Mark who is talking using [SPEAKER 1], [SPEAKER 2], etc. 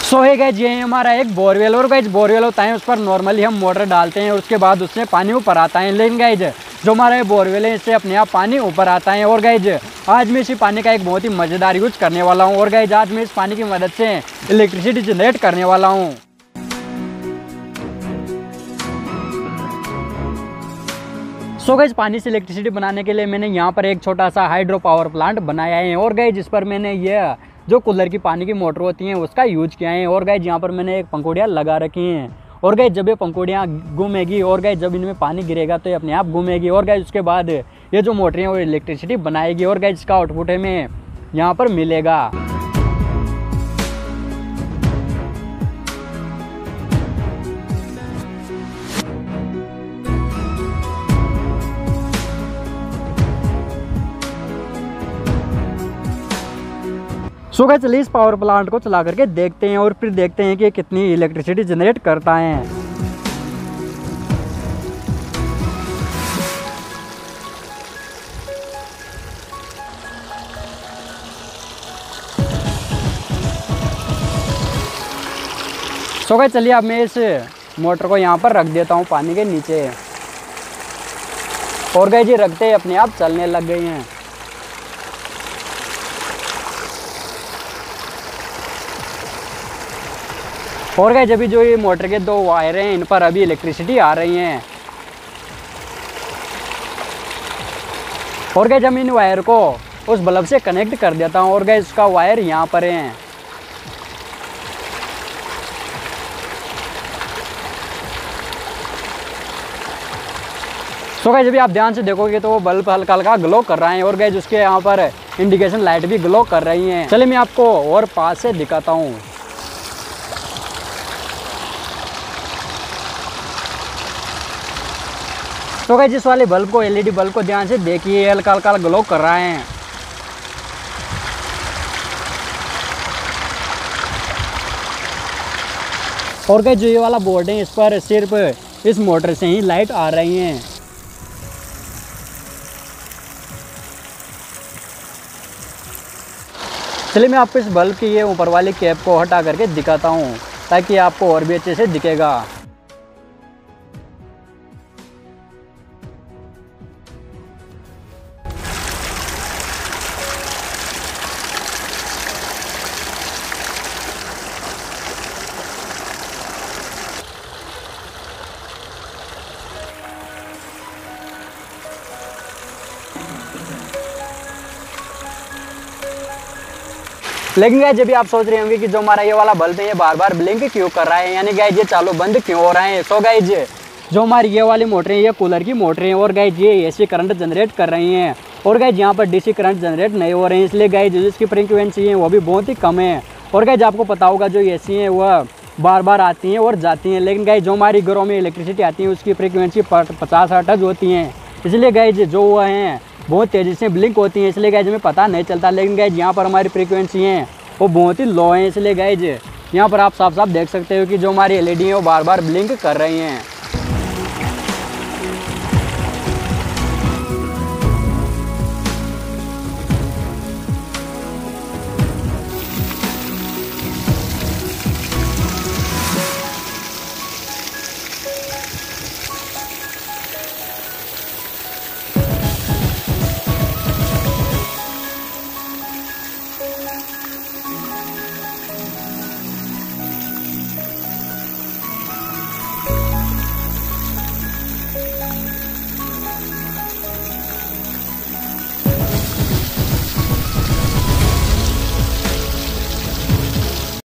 [SPEAKER 1] सो है गाइस, ये हमारा एक बोरवेल और गाइस बोरवेल होता है, उस पर नॉर्मली हम मोटर डालते हैं और उसके बाद उससे पानी ऊपर आता है। लेकिन गाइस जो हमारा ये बोरवेल है इससे अपने आप पानी ऊपर आता है। और गाइस आज मैं इसी पानी का एक बहुत ही मज़ेदार यूज करने वाला हूँ। और गाइस आज मैं इस पानी की मदद से इलेक्ट्रिसिटी जनरेट करने वाला हूँ। सो गाइस पानी से इलेक्ट्रिसिटी बनाने के लिए मैंने यहाँ पर एक छोटा सा हाइड्रो पावर प्लांट बनाया है। और गाइस जिस पर मैंने ये जो कूलर की पानी की मोटर होती हैं उसका यूज किया है। और गाइस यहाँ पर मैंने एक पंखुड़ियाँ लगा रखी हैं। और गाइस जब ये पंखुड़ियाँ घूमेगी और गाइस जब इनमें पानी गिरेगा तो ये अपने आप घूमेगी। और गाइस उसके बाद ये जो मोटर है वो इलेक्ट्रिसिटी बनाएगी। और गाइस इसका आउटपुट हमें यहाँ पर मिलेगा। सो गाइस चलिए इस पावर प्लांट को चला करके देखते हैं और फिर देखते हैं कि कितनी इलेक्ट्रिसिटी जनरेट करता है। सो गाइस चलिए अब मैं इस मोटर को यहाँ पर रख देता हूँ पानी के नीचे। और गाइस ये रखते अपने आप चलने लग गई हैं। और गाइस अभी जो ये मोटर के दो वायर हैं इन पर अभी इलेक्ट्रिसिटी आ रही हैं। और गाइस हम इन वायर को उस बल्ब से कनेक्ट कर देता हूँ। और गाइस उसका वायर यहाँ पर है। सो गाइस अभी आप ध्यान से देखोगे तो वो बल्ब हल्का हल्का ग्लो कर रहा है। और गाइस उसके यहाँ पर इंडिकेशन लाइट भी ग्लो कर रही हैं। चलिए मैं आपको और पास से दिखाता हूँ। तो गाइस जिस वाले बल्ब को एलईडी बल्ब को ध्यान से देखिए, हल्का हल्का ग्लो कर रहा है। और गाइस जो ये वाला बोर्ड है इस पर सिर्फ इस मोटर से ही लाइट आ रही हैं। चलिए मैं आपको इस बल्ब की ये ऊपर वाली कैप को हटा करके दिखाता हूँ ताकि आपको और भी अच्छे से दिखेगा। लेकिन गाइस जब भी आप सोच रहे होंगे कि जो हमारा ये वाला बल्ब है ये बार बार ब्लिंक क्यों कर रहा है, यानी गाइस ये चालू बंद क्यों हो रहा है। सो गाइस जो हमारी ये वाली मोटर है ये कूलर की मोटर है। और गाइस ये एसी करंट जनरेट कर रही हैं। और गाइस यहाँ पर डीसी करंट जनरेट नहीं हो रहे हैं, इसलिए गाइस जिसकी फ्रीक्वेंसी है वो भी बहुत ही कम है। और गाइस आपको पता होगा जो एसी है वह बार बार आती हैं और जाती हैं। लेकिन गाइस जो हमारी घरों में इलेक्ट्रिसिटी आती है उसकी फ्रीक्वेंसी 50 हर्ट्ज होती हैं। इसलिए गाइस जो वह हैं बहुत तेज़ी से ब्लिंक होती हैं, इसलिए गाइस हमें पता नहीं चलता। लेकिन गाइस यहाँ पर हमारी फ्रीक्वेंसी हैं वो बहुत ही लो है, इसलिए गाइस यहाँ पर आप साफ साफ देख सकते हो कि जो हमारी एलईडी है वो बार बार ब्लिंक कर रही हैं।